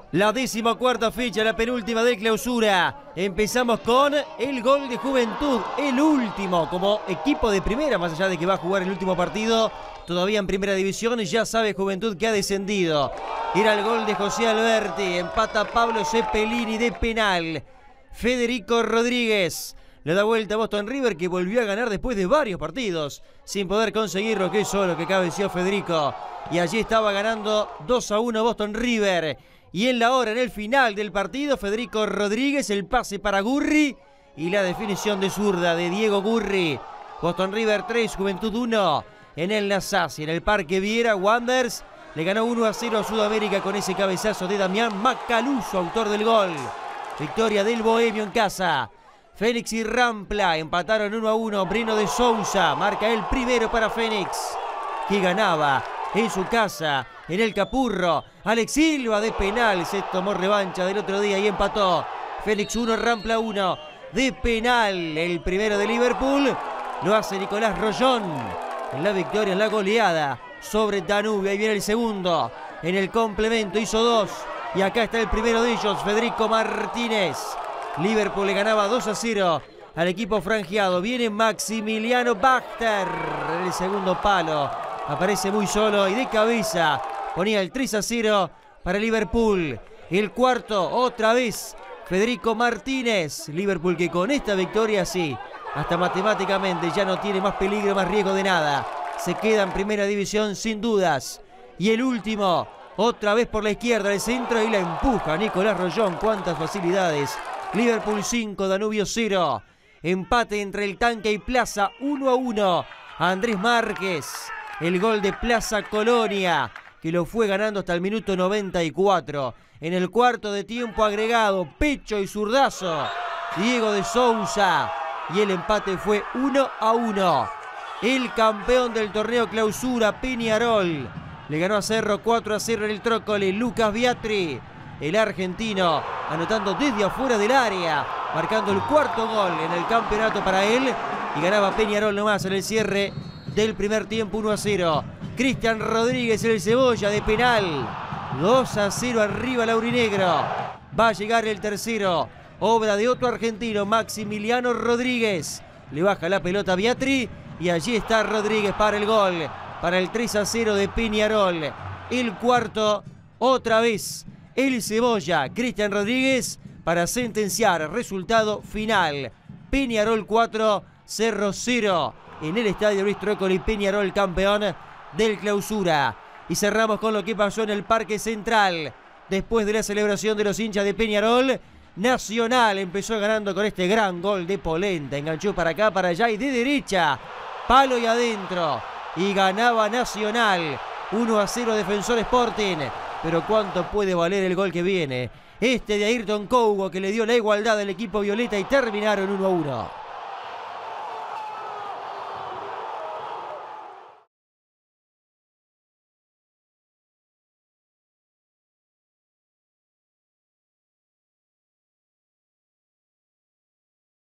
La 14ª fecha, la penúltima del Clausura. Empezamos con el gol de Juventud, el último como equipo de primera, más allá de que va a jugar el último partido. Todavía en primera división, ya sabe Juventud que ha descendido. Era el gol de José Alberti, empata Pablo Cepelini de penal. Federico Rodríguez le da vuelta a Boston River, que volvió a ganar después de varios partidos, sin poder conseguirlo, que es solo que cabeció Federico. Y allí estaba ganando 2-1 Boston River. Y en la hora, en el final del partido, Federico Rodríguez, el pase para Gurri y la definición de zurda de Diego Gurri. Boston River 3, Juventud 1 en el Nassasi, en el Parque Viera. Wanderers le ganó 1-0 a Sudamérica con ese cabezazo de Damián Macaluso, autor del gol. Victoria del Bohemio en casa. Fénix y Rampla empataron 1-1. Breno de Sousa marca el primero para Fénix, que ganaba en su casa, en el Capurro. Alex Silva de penal, se tomó revancha del otro día y empató. Fénix 1, Rampla 1 de penal. El primero de Liverpool lo hace Nicolás Rollón en la victoria, en la goleada sobre Danubio. Ahí viene el segundo, en el complemento hizo 2. Y acá está el primero de ellos, Federico Martínez. Liverpool le ganaba 2-0 al equipo franjeado. Viene Maximiliano Bachter en el segundo palo. Aparece muy solo y de cabeza ponía el 3-0 para Liverpool. El cuarto, otra vez, Federico Martínez. Liverpool que con esta victoria sí, hasta matemáticamente ya no tiene más peligro, más riesgo de nada. Se queda en primera división sin dudas. Y el último, otra vez por la izquierda, el centro y la empuja Nicolás Rollón. Cuántas facilidades. Liverpool 5, Danubio 0. Empate entre el Tanque y Plaza 1-1. Andrés Márquez. El gol de Plaza Colonia, que lo fue ganando hasta el minuto 94. En el cuarto de tiempo agregado, pecho y zurdazo, Diego de Sousa. Y el empate fue 1-1. El campeón del torneo Clausura, Peñarol, le ganó a Cerro 4-0 en el Trócoli. Lucas Biatri, el argentino, anotando desde afuera del área, marcando el cuarto gol en el campeonato para él. Y ganaba Peñarol nomás en el cierre del primer tiempo 1-0. Cristian Rodríguez, el Cebolla de penal. 2-0 arriba Laurinegro. Va a llegar el tercero, obra de otro argentino, Maximiliano Rodríguez. Le baja la pelota a Biatri y allí está Rodríguez para el gol, para el 3-0 de Peñarol. El cuarto, otra vez el Cebolla, Cristian Rodríguez, para sentenciar resultado final. Peñarol 4, Cerro 0. En el estadio Luis Trócoli, Peñarol campeón del Clausura. Y cerramos con lo que pasó en el Parque Central. Después de la celebración de los hinchas de Peñarol, Nacional empezó ganando con este gran gol de Polenta. Enganchó para acá, para allá y de derecha, palo y adentro. Y ganaba Nacional 1-0 Defensor Sporting. Pero ¿cuánto puede valer el gol que viene? Este de Ayrton Cougo, que le dio la igualdad al equipo violeta y terminaron 1-1.